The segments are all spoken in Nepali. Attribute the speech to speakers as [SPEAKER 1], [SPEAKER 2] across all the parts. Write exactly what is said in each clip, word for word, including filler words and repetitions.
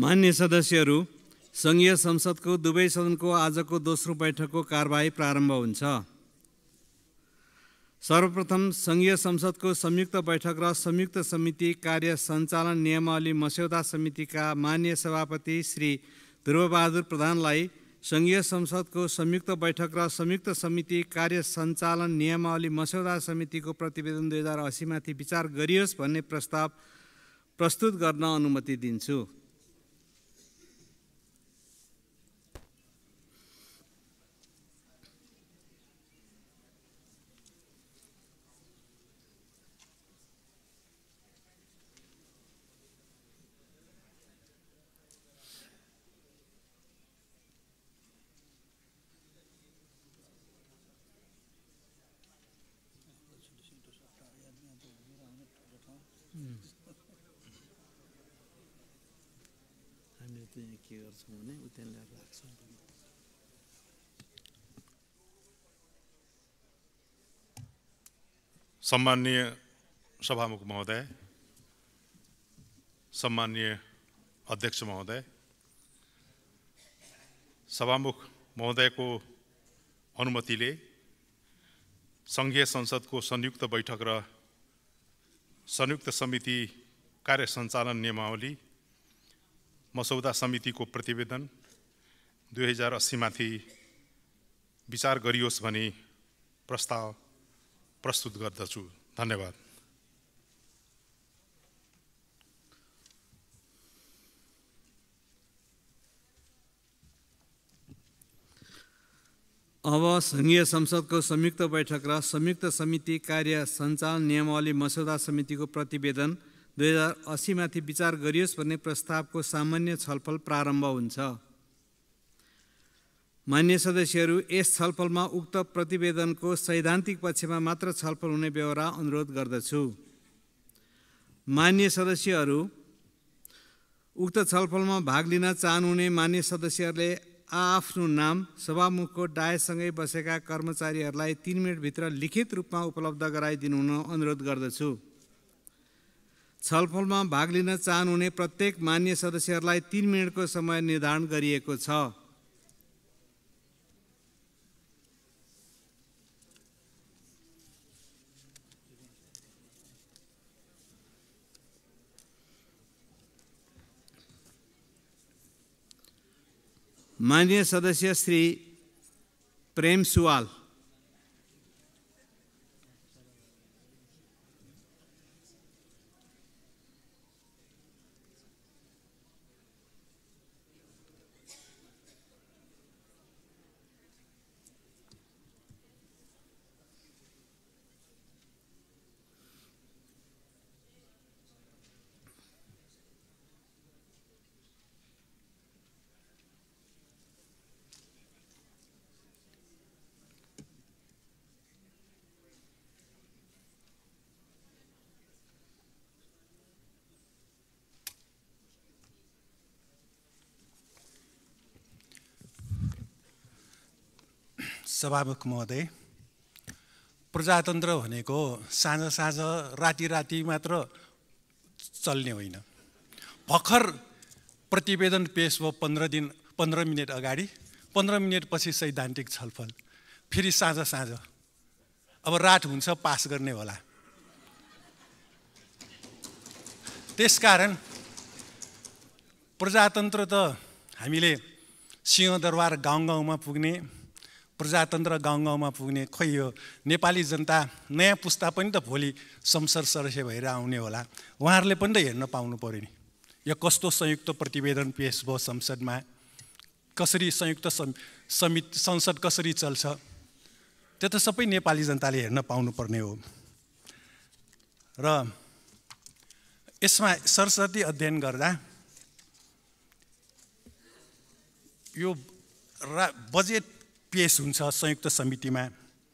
[SPEAKER 1] मान्य सदस्यहरू, संघीय संसदको दुवै सदनको आजको दोस्रो बैठकको कारबाही प्रारम्भ हुन्छ। सर्वप्रथम संघीय संसदको संयुक्त बैठक र संयुक्त समिति कार्य सञ्चालन नियमावली मस्यौदा समितिका मान्य सभापति श्री ध्रुवबहादुर प्रधानलाई संघीय संसदको संयुक्त बैठक र संयुक्त समिति कार्य सञ्चालन नियमावली मस्यौदा समितिको प्रतिवेदन दुई हजार अस्सी माथि विचार गरियोस् भन्ने प्रस्ताव प्रस्तुत गर्न अनुमति दिन्छु। के गर्छौँ भने उता ल्याएर राख्छौँ।
[SPEAKER 2] सम्माननीय सभामुख महोदय, सम्माननीय अध्यक्ष महोदय, सभामुख महोदयको अनुमतिले संघीय संसदको संयुक्त बैठक र संयुक्त समिति कार्य सञ्चालन नियमावली मसौदा समितिको प्रतिवेदन दुई हजार अस्सी माथि विचार गरियोस् भनी प्रस्ताव प्रस्तुत गर्दछु। धन्यवाद।
[SPEAKER 1] अब संघीय संसदको संयुक्त बैठक र संयुक्त समिति कार्य सञ्चालन नियमावली मस्यौदा समितिको प्रतिवेदन दुई हजार अस्सी माथि विचार गरियोस् भन्ने प्रस्तावको सामान्य छलफल प्रारम्भ हुन्छ। मान्य सदस्यहरू, यस छलफलमा उक्त प्रतिवेदनको सैद्धान्तिक पक्षमा मात्र छलफल हुने बेहोरा अनुरोध गर्दछु। मान्य सदस्यहरू, उक्त छलफलमा भाग लिन चाहनुहुने मान्य सदस्यहरूले आफ्नो नाम सभामुखको डायसँगै बसेका कर्मचारीहरूलाई तीन मिनटभित्र लिखित रूपमा उपलब्ध गराइदिनु हुन अनुरोध गर्दछु। छलफलमा भाग लिन चाहनुहुने प्रत्येक मान्य सदस्यहरूलाई तीन मिनटको समय निर्धारण गरिएको छ। माननीय सदस्य श्री प्रेम सुवाल।
[SPEAKER 3] सभामुख महोदय, प्रजातन्त्र भनेको साँझ साँझ राति राति मात्र चल्ने होइन। भर्खर प्रतिवेदन पेश भयो पन्ध्र दिन पन्ध्र मिनट अगाडि, पन्ध्र मिनटपछि सैद्धान्तिक छलफल, फेरि साँझ साँझ। अब रात हुन्छ पास गर्ने होला। त्यसकारण प्रजातन्त्र त हामीले सिंहदरबार गाउँ गाउँमा पुग्ने, प्रजातन्त्र गाउँ गाउँमा पुग्ने, खै यो नेपाली जनता नयाँ पुस्ता पनि त भोलि संसद सदस्य भएर आउने होला, उहाँहरूले पनि त हेर्न पाउनु पर्यो नि। यो कस्तो संयुक्त प्रतिवेदन पेश भयो संसदमा, कसरी संयुक्त समिति संसद कसरी चल्छ, त्यो त सबै नेपाली जनताले हेर्न पाउनुपर्ने हो। र यसमा सरस्वती अध्ययन गर्दा यो बजेट पेश हुन्छ संयुक्त समितिमा,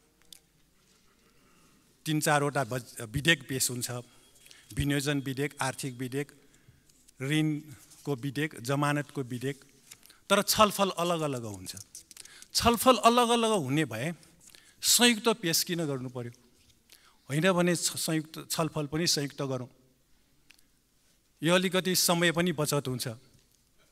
[SPEAKER 3] तीन चारवटा विधेयक पेश हुन्छ, विनियोजन विधेयक, आर्थिक विधेयक, ऋणको विधेयक, जमानतको विधेयक, तर छलफल अलग अलग हुन्छ। छलफल अलग अलग हुने भए संयुक्त पेश किन गर्नु पर्यो? होइन भने संयुक्त छलफल पनि संयुक्त गरौँ, यो अलिकति समय पनि बचत हुन्छ।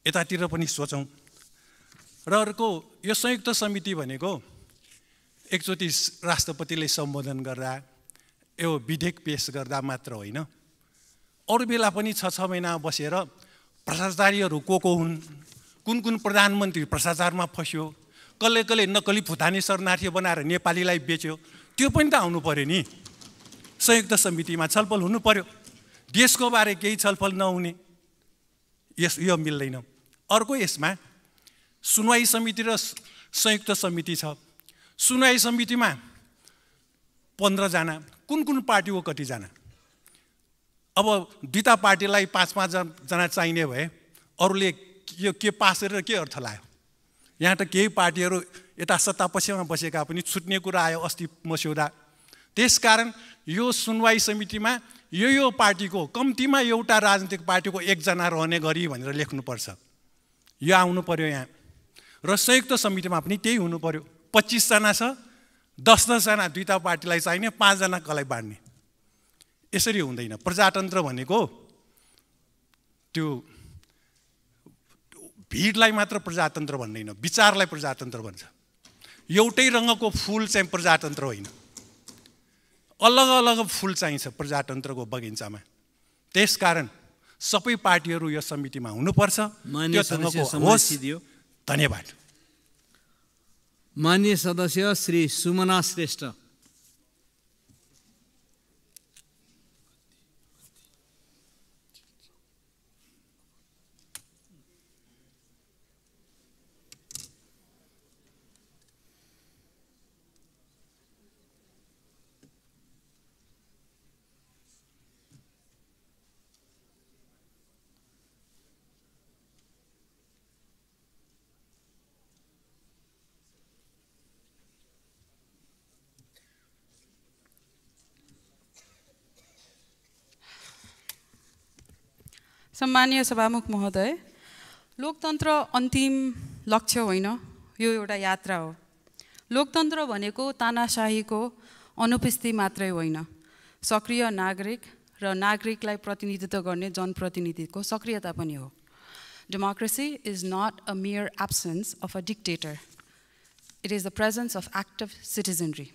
[SPEAKER 3] यतातिर पनि सोचौँ। र अर्को यो संयुक्त समिति भनेको एकचोटि राष्ट्रपतिले सम्बोधन गर्दा यो विधेयक पेश गर्दा मात्र होइन, अरू बेला पनि छ छ महिना बसेर भ्रष्टाचारीहरू को को हुन्, कुन कुन प्रधानमन्त्री भ्रष्टाचारमा फस्यो, कसले कसले नक्कली भुटानी शरणार्थी बनाएर नेपालीलाई बेच्यो, त्यो पनि त आउनु पर्यो नि। संयुक्त समितिमा छलफल हुनु पर्यो। देशको बारे केही छलफल नहुने, यस यो मिल्दैन। अर्को यसमा सुनवाई समिति र संयुक्त समिति छ। सुनवाई समितिमा पन्ध्रजना, कुन कुन पार्टीको कतिजना? अब दुईटा पार्टीलाई पाँच पाँचजना चाहिने भए अरूले यो के पास गरेर के अर्थ लाग्यो? यहाँ त केही पार्टीहरू यता सत्ता पक्षमा बसेका पनि छुट्ने कुरा आयो अस्ति मस्यौदा। त्यसकारण यो सुनवाई समितिमा यो यो पार्टीको कम्तीमा एउटा राजनीतिक पार्टीको एकजना रहने गरी भनेर लेख्नुपर्छ। यो आउनु पर्यो यहाँ। र संयुक्त समितिमा पनि त्यही हुनु पर्यो। पच्चिसजना छ, दस दसजना दुईटा पार्टीलाई चाहिने, पाँचजना कसलाई बाँड्ने? यसरी हुँदैन। प्रजातन्त्र भनेको त्यो भिडलाई मात्र प्रजातन्त्र भन्दैन, विचारलाई प्रजातन्त्र भन्छ। एउटै रङको फुल चाहिँ प्रजातन्त्र होइन, अलग अलग फुल चाहिन्छ प्रजातन्त्रको बगैँचामा। त्यसकारण सबै पार्टीहरू यो समितिमा हुनुपर्छ।
[SPEAKER 1] मान्य सदस्य समझ दियो।
[SPEAKER 3] धन्यवाद।
[SPEAKER 1] मान्य सदस्य श्री सुमना श्रेष्ठ।
[SPEAKER 4] सम्मानीय सभामुख महोदय, लोकतन्त्र अन्तिम लक्ष्य होइन, यो एउटा यात्रा हो। लोकतन्त्र भनेको तानाशाहीको अनुपस्थिति मात्रै होइन, सक्रिय नागरिक र नागरिकलाई प्रतिनिधित्व गर्ने जनप्रतिनिधिको सक्रियता पनि हो। Democracy is not a mere absence of a dictator. It is the presence of active citizenry.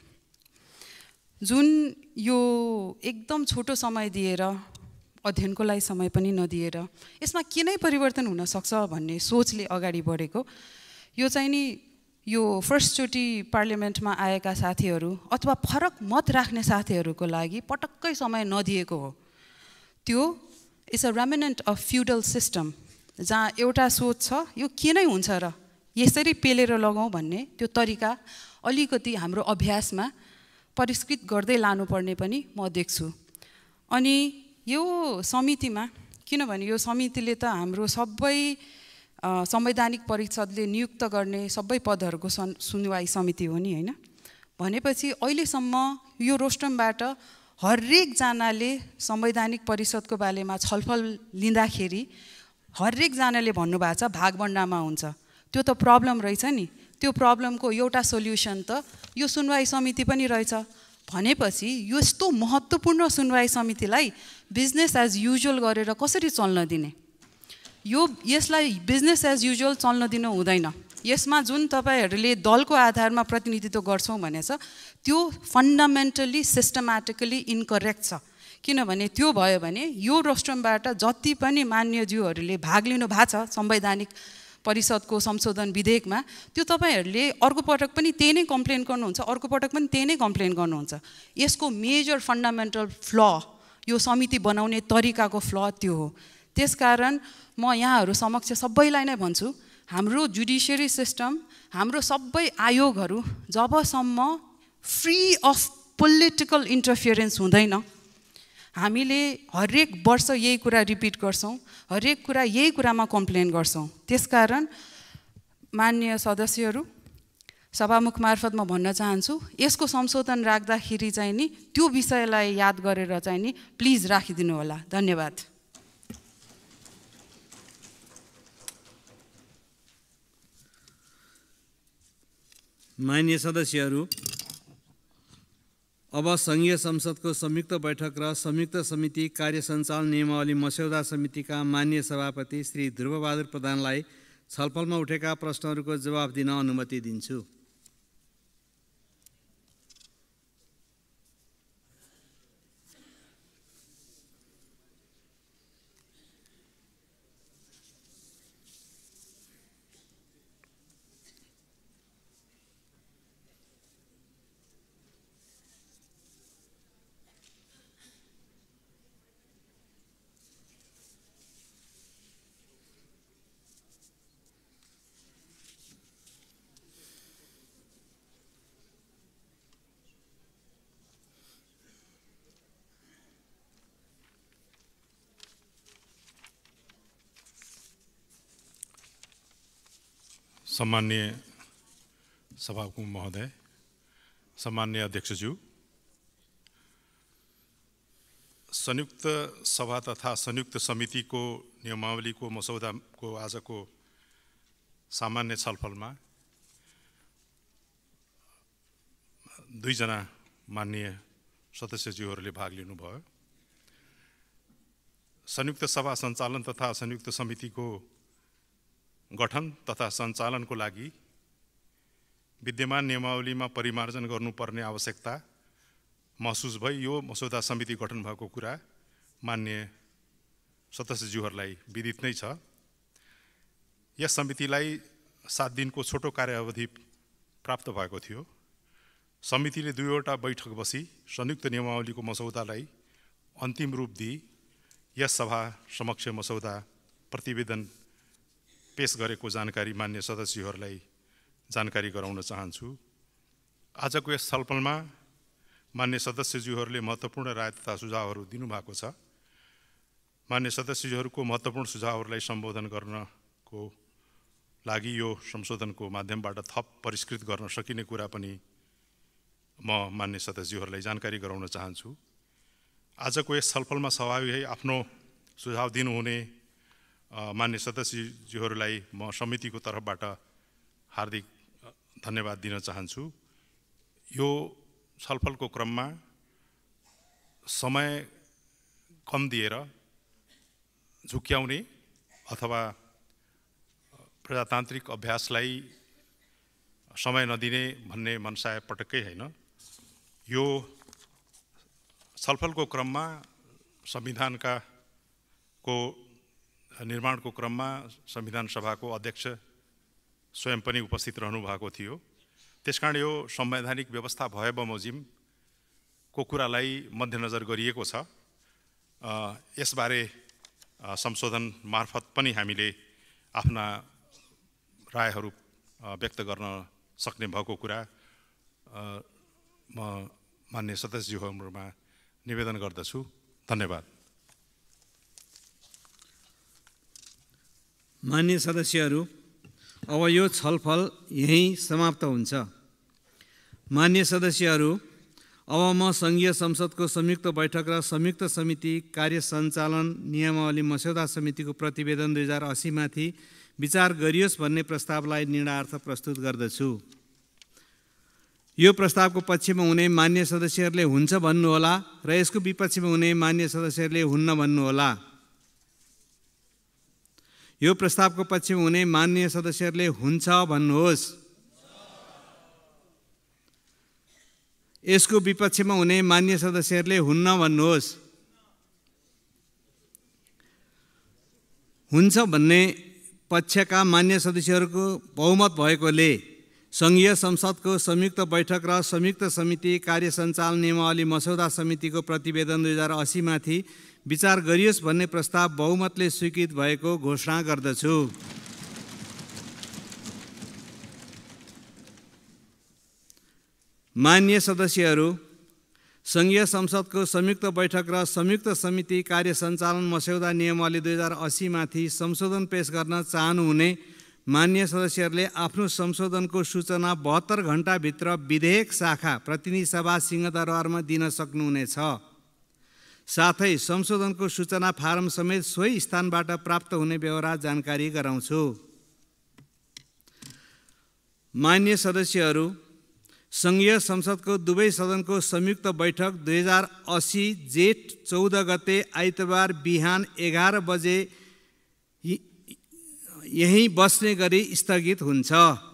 [SPEAKER 4] जुन यो एकदम छोटो समय दिएर अध्ययनको लागि समय पनि नदिएर यसमा के नै परिवर्तन हुन सक्छ भन्ने सोचले अगाडि बढेको, यो चाहिँ नि यो फर्स्टचोटि पार्लियामेन्टमा आएका साथीहरू अथवा फरक मत राख्ने साथीहरूको लागि पटक्कै समय नदिएको हो। त्यो is a remnant of feudal system, जहाँ एउटा सोच छ यो के नै हुन्छ र यसरी पेलेर लगाउँ भन्ने त्यो तरिका अलिकति हाम्रो अभ्यासमा परिष्कृत गर्दै लानुपर्ने पनि म देख्छु। अनि यो समितिमा, किनभने यो समितिले त हाम्रो सबै संवैधानिक परिषदले नियुक्त गर्ने सबै पदहरूको सुनवाई समिति हो नि, होइन? भनेपछि अहिलेसम्म यो रोस्टमबाट हरेकजनाले संवैधानिक परिषदको बारेमा छलफल लिँदाखेरि हरेकजनाले भन्नुभएको छ भागभण्डामा हुन्छ। त्यो त प्रब्लम रहेछ नि। त्यो प्रब्लमको एउटा सोल्युसन त यो सुनवाई समिति पनि रहेछ। भनेपछि यस्तो महत्त्वपूर्ण सुनवाई समितिलाई बिजनेस एज युजुअल गरेर कसरी चल्न दिने? यो यसलाई बिजनेस एज युजुअल चल्न दिनु हुँदैन। यसमा जुन तपाईहरूले दलको आधारमा प्रतिनिधित्व गर्छौँ भनेछ त्यो फन्डामेन्टली सिस्टमेटिकली इन्करेक्ट छ। किनभने त्यो भयो भने यो रोस्टमबाट जति पनि मान्यज्यूहरूले भाग लिनु भएको छ संवैधानिक परिषदको संशोधन विधेयकमा, त्यो तपाईँहरूले अर्को पटक पनि त्यही नै कम्प्लेन गर्नुहुन्छ, अर्को पटक पनि त्यही नै कम्प्लेन गर्नुहुन्छ। यसको मेजर फन्डामेन्टल फ्ल यो समिति बनाउने तरिकाको फ्ल त्यो हो। त्यसकारण म यहाँहरू समक्ष सबैलाई नै भन्छु, हाम्रो जुडिसियरी सिस्टम, हाम्रो सबै आयोगहरू जबसम्म फ्री अफ पोलिटिकल इन्टरफियरेन्स हुँदैन, हामीले हरेक वर्ष यही कुरा रिपिट गर्छौँ, हरेक कुरा यही कुरामा कम्प्लेन गर्छौँ। त्यसकारण मान्य सदस्यहरू, सभामुख मार्फत म भन्न चाहन्छु, यसको संशोधन राख्दाखेरि चाहिँ नि त्यो विषयलाई याद गरेर चाहिँ नि प्लिज राखिदिनु होला। धन्यवाद।
[SPEAKER 1] मान्य सदस्यहरू, अब सङ्घीय संसदको संयुक्त बैठक र संयुक्त समिति कार्य सञ्चालन नियमावली मस्यौदा समितिका माननीय सभापति श्री ध्रुवबहादुर प्रधानलाई छलफलमा उठेका प्रश्नहरूको जवाफ दिन अनुमति दिन्छु।
[SPEAKER 2] सम्माननीय सभामुख महोदय, सम्माननीय अध्यक्षज्यू, संयुक्त सभा तथा संयुक्त समितिको नियमावलीको मसौदाको आजको सामान्य छलफलमा दुईजना माननीय सदस्यज्यूहरूले भाग लिनुभयो। संयुक्त सभा सञ्चालन तथा संयुक्त समितिको गठन तथा सञ्चालनको लागि विद्यमान नियमावलीमा परिमार्जन गर्नुपर्ने आवश्यकता महसुस भई यो मसौदा समिति गठन भएको कुरा माननीय सदस्यज्यूहरूलाई विदित नै छ। यस समितिलाई सात दिनको छोटो कार्यावधि प्राप्त भएको थियो। समितिले दुईवटा बैठक बसी संयुक्त नियमावलीको मसौदालाई अन्तिम रूप दिई यस सभा समक्ष मसौदा प्रतिवेदन पेश गरेको जानकारी मान्य सदस्यहरूलाई जानकारी गराउन चाहन्छु। आजको यस छलफलमा मान्य सदस्यज्यूहरूले महत्त्वपूर्ण राय तथा सुझावहरू दिनुभएको छ। मान्य सदस्यज्यूहरूको महत्त्वपूर्ण सुझावहरूलाई सम्बोधन गर्नको लागि यो संशोधनको माध्यमबाट थप परिष्कृत गर्न सकिने कुरा पनि म मान्य सदस्यज्यूहरूलाई जानकारी गराउन चाहन्छु। आजको यस छलफलमा सहभागी भई आफ्नो सुझाव दिनुहुने मान्य सदस्यज्यूहरूलाई म समितिको तर्फबाट हार्दिक धन्यवाद दिन चाहन्छु। यो छलफलको क्रममा समय कम दिएर झुक्क्याउने अथवा प्रजातान्त्रिक अभ्यासलाई समय नदिने भन्ने मनसाय पटक्कै होइन। यो छलफलको क्रममा संविधानका को निर्माणको क्रममा संविधान सभाको अध्यक्ष स्वयं पनि उपस्थित रहनु भएको थियो। त्यसकारण यो संवैधानिक व्यवस्था भए बमोजिमको कुरालाई मध्यनजर गरिएको छ। यसबारे संशोधन मार्फत पनि हामीले आफ्ना रायहरू व्यक्त गर्न सक्ने भएको कुरा म मान्य सदस्यज्यूहरूमा निवेदन गर्दछु। धन्यवाद।
[SPEAKER 1] मान्य सदस्यहरू, अब यो छलफल यहीँ समाप्त हुन्छ। मान्य सदस्यहरू, अब म सङ्घीय संसदको संयुक्त बैठक र संयुक्त समिति कार्य सञ्चालन नियमावली मस्यौदा समितिको प्रतिवेदन दुई हजार अस्सीमाथि विचार गरियोस् भन्ने प्रस्तावलाई निर्णयार्थ प्रस्तुत गर्दछु। यो प्रस्तावको पक्षमा हुने मान्य सदस्यहरूले हुन्छ भन्नुहोला र यसको विपक्षमा हुने मान्य सदस्यहरूले हुन्न भन्नुहोला। यो प्रस्तावको पक्षमा हुने मान्य सदस्यहरूले हुन्छ भन्नुहोस्। यसको विपक्षमा हुने मान्य सदस्यहरूले हुन्न भन्नुहोस्। हुन्छ भन्ने पक्षका मान्य सदस्यहरूको बहुमत भएकोले सङ्घीय संसदको संयुक्त बैठक र संयुक्त समिति कार्य सञ्चालन नियमावली मस्यौदा समितिको प्रतिवेदन दुई हजार अस्सीमाथि विचार गरियोस् भन्ने प्रस्ताव बहुमतले स्वीकृत भएको घोषणा गर्दछु। मान्य सदस्यहरू, सङ्घीय संसदको संयुक्त बैठक र संयुक्त समिति कार्य सञ्चालन मस्यौदा नियमावली दुई हजार अस्सीमाथि संशोधन पेश गर्न चाहनुहुने मान्य सदस्यहरूले आफ्नो संशोधनको सूचना बहत्तर घण्टाभित्र विधेयक शाखा प्रतिनिधि सभा सिंहदरबारमा दिन सक्नुहुनेछ। साथै संशोधनको सूचना फारम समेत सोही स्थानबाट प्राप्त हुने बेहोरा जानकारी गराउँछु। मान्य सदस्यहरू, सङ्घीय संसदको दुवै सदनको संयुक्त बैठक दुई हजार असी जेठ चौध गते आइतबार बिहान एघार बजे यहीँ बस्ने गरी स्थगित हुन्छ।